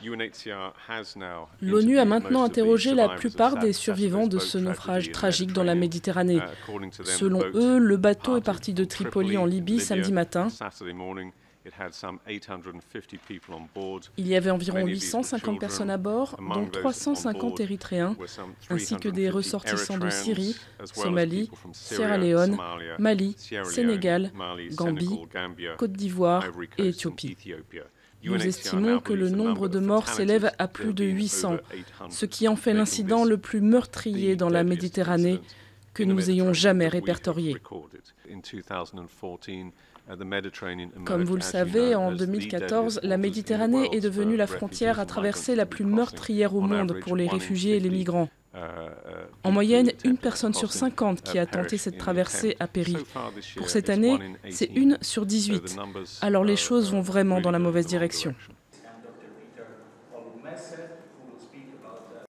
L'ONU a maintenant interrogé la plupart des survivants de ce naufrage tragique dans la Méditerranée. Selon eux, le bateau est parti de Tripoli en Libye samedi matin. Il y avait environ 850 personnes à bord, dont 350 Érythréens, ainsi que des ressortissants de Syrie, Somalie, Sierra Leone, Mali, Sénégal, Gambie, Côte d'Ivoire et Éthiopie. Nous estimons que le nombre de morts s'élève à plus de 800, ce qui en fait l'incident le plus meurtrier dans la Méditerranée que nous ayons jamais répertorié. Comme vous le savez, en 2014, la Méditerranée est devenue la frontière à traverser la plus meurtrière au monde pour les réfugiés et les migrants. En moyenne, une personne sur 50 qui a tenté cette traversée a péri. Pour cette année, c'est 1 sur 18. Alors les choses vont vraiment dans la mauvaise direction.